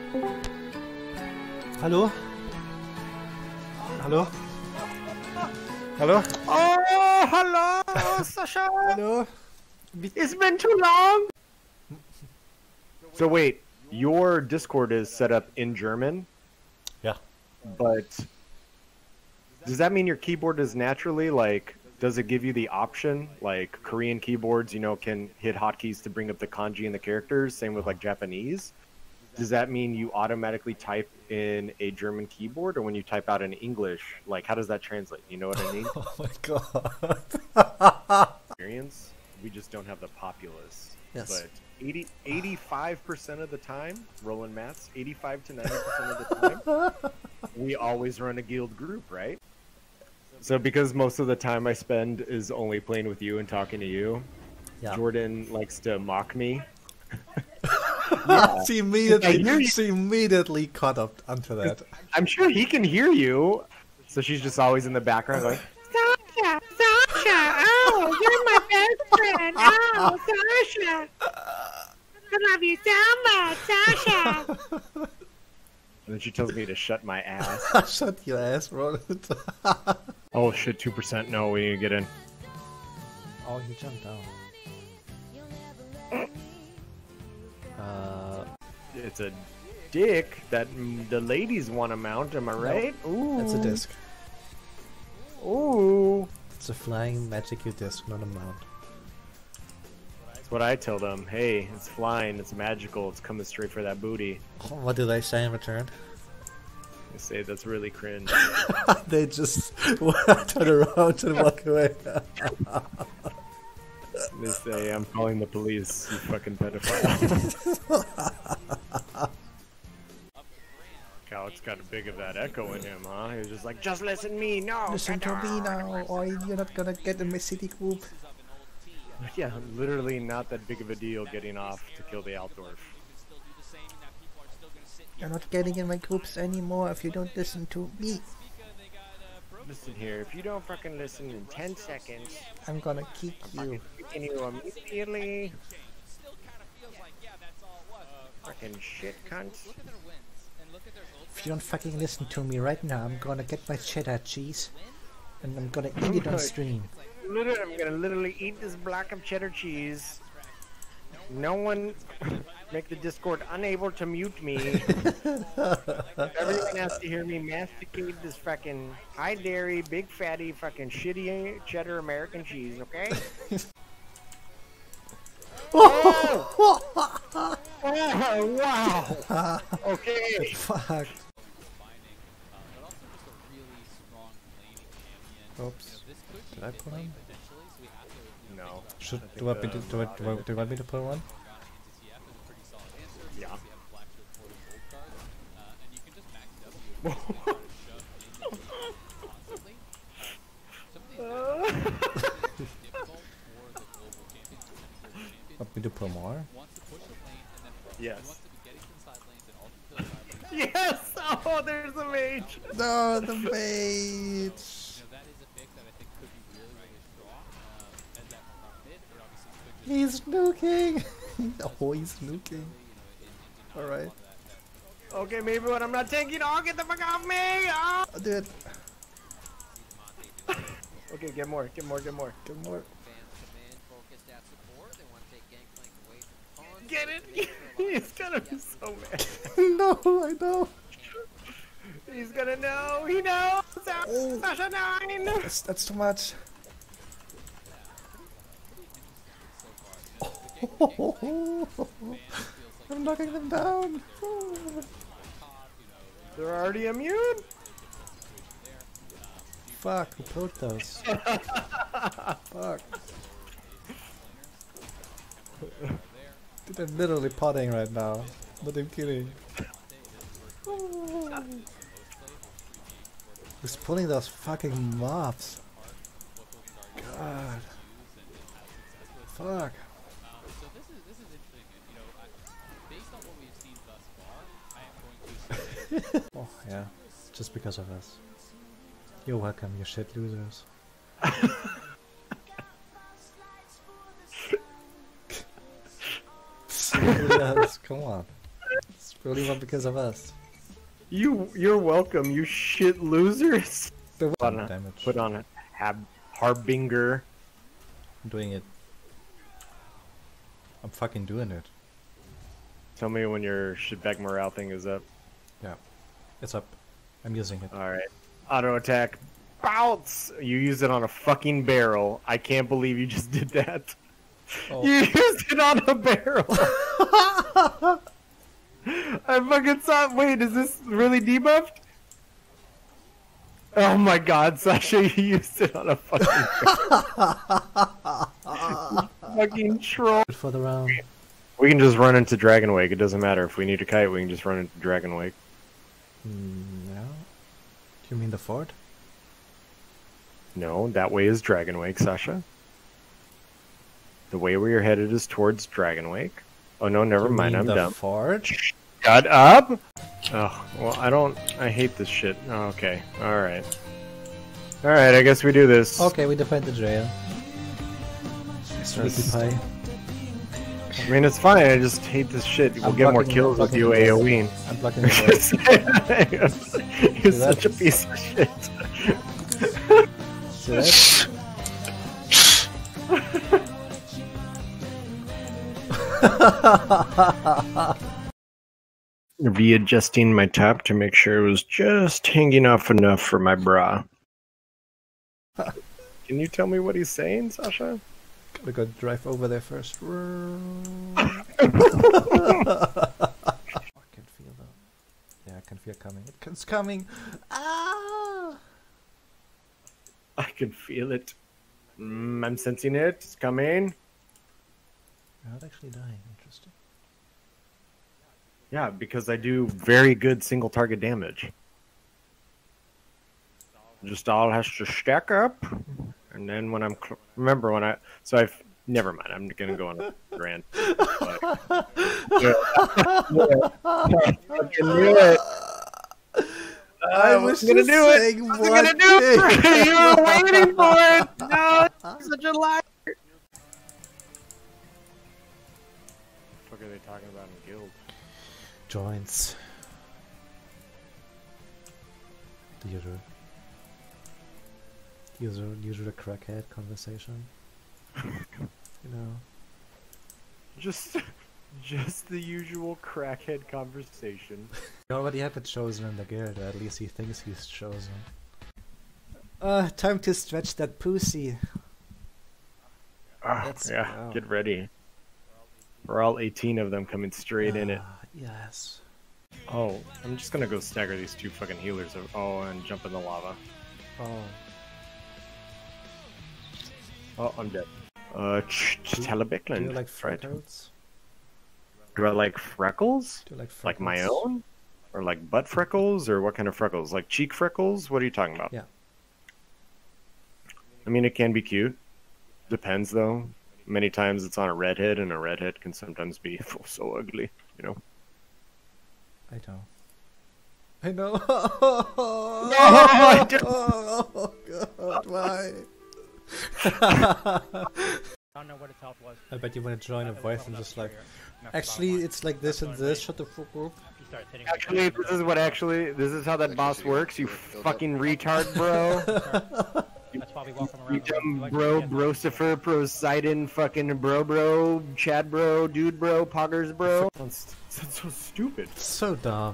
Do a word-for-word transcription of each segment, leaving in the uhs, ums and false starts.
Hallo? Hallo? Hallo? Oh, hello, Sasha! Hallo? It's been too long! So wait, your Discord is set up in German? Yeah. But does that mean your keyboard is naturally, like, does it give you the option, like Korean keyboards, you know, can hit hotkeys to bring up the kanji and the characters, same with like Japanese? Does that mean you automatically type in a German keyboard, or when you type out in English, like, how does that translate? You know what I mean? Oh my god. Experience, we just don't have the populace. Yes. But eighty, eighty-five percent of the time, Roland maths, eighty-five to ninety percent of the time, we always run a guild group, right? So because most of the time I spend is only playing with you and talking to you, Yeah. Jordan likes to mock me. Yeah. she immediately, you. she immediately caught up onto that. I'm sure he can hear you. So she's just always in the background going, Zasha, Zasha, oh, you're my best friend. Oh, Zasha. I love you so much, Zasha. and then she tells me to shut my ass. Shut your ass, Roland. Oh shit, two percent. No, we need to get in. Oh, he jumped down. Uh, It's a dick that mm, the ladies want to mount, am I right? Ooh. it's a disc. Ooh. It's a flying magical disc, not a mount. That's what I tell them. Hey, it's flying, it's magical, it's coming straight for that booty. What do they say in return? I say that's really cringe. They just turn around and walk away. They say, I'm calling the police, you fucking pedophile. Alex got a big of that echo in him, huh? He was just like, just listen to me, no! Listen to me now, or you're not gonna get in my city group. Yeah, literally not that big of a deal getting off to kill the Altdorf. You're not getting in my groups anymore if you don't listen to me. Listen here, if you don't fucking listen in ten seconds, I'm gonna kick you. kicking you immediately. Fucking shit cunts. If you don't fucking listen to me right now, I'm gonna get my cheddar cheese and I'm gonna eat it on stream. Literally, I'm gonna literally eat this block of cheddar cheese. No one make the Discord unable to mute me. Everyone has to hear me masticate this fucking high dairy, big fatty, fucking shitty cheddar American cheese, okay? Oh! Oh, wow! Okay. Fuck. Oops. Did I put on? No. Should do I, be, do, I, do, I, do you want me to put one? Yeah. Want me to put more? Yes. Yes! Oh, there's a mage! No, the mage! He's nuking! Oh, he's nuking. Alright. Okay, maybe when I'm not taking, oh, get the fuck off me! Oh! I did. Okay, get more, get more, get more. Get more. Get it? He's gonna be so mad. No, I know. He's gonna know. He knows. Oh. Sasha nine. That's, that's too much. I'm knocking them down. They're already immune. Fuck, who put those? Fuck. Dude, I'm literally potting right now. Not even kidding. Who's pulling those fucking mobs? God. Fuck. Oh, yeah. Just because of us. You're welcome, you shit losers. Yes, come on. It's Really not because of us. You, you're welcome, you shit losers. Put on a, damage. Put on a hab, harbinger. I'm doing it. I'm fucking doing it. Tell me when your shitbag morale thing is up. Yeah, it's up. I'm using it. All right. Auto attack. Bounce! You used it on a fucking barrel. I can't believe you just did that. Oh. You used it on a barrel. I fucking saw. Wait, is this really debuffed? Oh my god, Zasha, you used it on a fucking barrel. Fucking troll. For the round. We can just run into Dragon Wake. It doesn't matter. If we need a kite, we can just run into Dragon Wake. Mm, no. Do you mean the fort? No, that way is Dragon Wake, Zasha. The way where you're headed is towards Dragon Wake. Oh no, never you mind, mean I'm the dumb. Fort? Shut up! Oh, well, I don't... I hate this shit. Oh, okay, alright. Alright, I guess we do this. Okay, we defend the jail. Sneaky pie. I mean, it's fine, I just hate this shit. We'll I'm get more blocking- kills I'm with you blocking the AoEing. I'm blocking the door. You're such a piece of shit. See that? Readjusting my top to make sure it was just hanging off enough for my bra. Can you tell me what he's saying, Zasha? Gotta go drive over there first. I can feel that. Yeah, I can feel it coming. It's coming. Ah! I can feel it. Mm, I'm sensing it. It's coming. You're not actually dying. Interesting. Yeah, because I do very good single target damage. Just all has to stack up, and then when I'm cl remember when I so I've never mind. I'm gonna go on a rant. But, yeah. Yeah. I can do it. I Uh, was gonna just do it. saying I'm one gonna do it. thing. You were waiting for it. No, you're such a liar. What the fuck are they talking about in guild? Joints. The usual. Usual, usual crackhead conversation. You know. Just, just the usual crackhead conversation. You already have it chosen in the guild, or at least he thinks he's chosen. Uh, time to stretch that pussy. Oh, Let's yeah, go. get ready. We're all eighteen of them coming straight in it. Ah, yes. Oh, I'm just gonna go stagger these two fucking healers. Oh, and jump in the lava. Oh. Oh, I'm dead. Uh, Talabicland. Do you like right. freckles? Do I like freckles? Do you like freckles? Like my own? Or like butt freckles? Or what kind of freckles? Like cheek freckles? What are you talking about? Yeah. I mean, it can be cute. Depends, though. Many times it's on a redhead, and a redhead can sometimes be so ugly, you know? I know. I know. No, I don't. Oh, God, why? I don't know what its health was. I bet you want to join a voice and just like, actually, it's like this and this. Shut the fuck up. Actually, this is what actually, this is how that boss works, you fucking retard, bro. That's why we walk them You around. dumb bro, brosifer, Poseidon, fucking bro, bro, Chad, bro, dude, bro, poggers, bro. That's, that's so stupid. So dumb.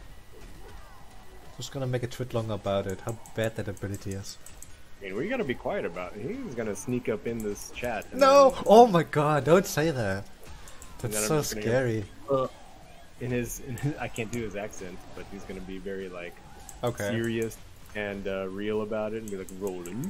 Just gonna make a tweet long about it. How bad that ability is. I mean, we gotta be quiet about it. He's gonna sneak up in this chat. and No! then- Oh my God! Don't say that. then That's I'm so just gonna go, scary. Uh, in his, in his, I can't do his accent, but he's gonna be very like Okay. serious and uh, real about it, and be like, Roland.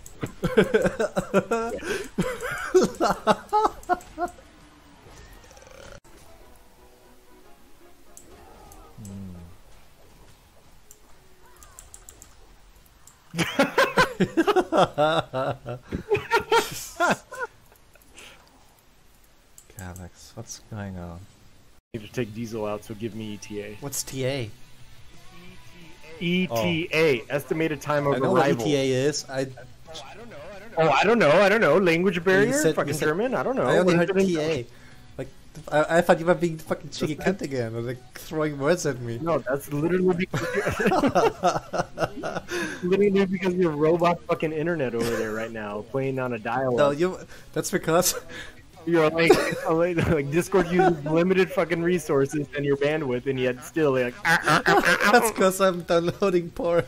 Alex, what's going on? Need to take Diesel out, so give me E T A. What's T A? E T A, estimated time I of know what E arrival. T A is. I Oh, I don't know, I don't know. Language barrier? said- Fucking you said- German? I don't know. I only What heard is it in- T A. Like I, I thought you were being fucking cheeky cunt again, or like throwing words at me. No, that's literally because literally because your robot fucking internet over there right now playing on a dial-up. No, you. That's because You're like, like, like Discord uses limited fucking resources and your bandwidth, and yet still like. that's because I'm downloading porn.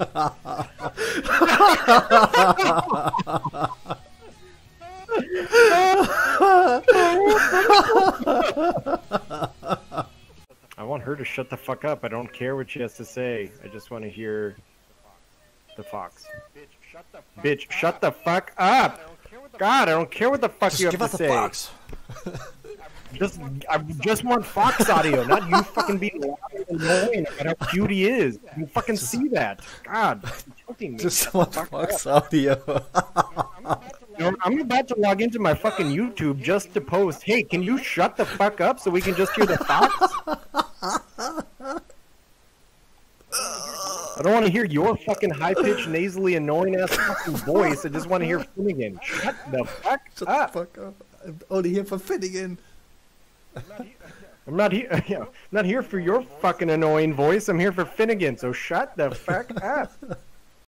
I want her to shut the fuck up. I don't care what she has to say. I just want to hear the fox. Bitch, shut the fuck up! God, I don't care what the fuck Just you give have us to the say. fox. Just, I just want Fox audio, not you fucking being loud and annoying about how cute he is. You fucking see that. God, you're choking me. Just Shut want the fuck fox up. audio. You know, I'm about to log into my fucking YouTube just to post, hey, can you shut the fuck up so we can just hear the Fox? I don't want to hear your fucking high-pitched, nasally, annoying-ass fucking voice. I just want to hear Finnegan. Shut the fuck Shut up. the fuck up. I'm only here for Finnegan. I'm not here. You know, I'm not here for your fucking annoying voice. I'm here for Finnegan. So shut the fuck up.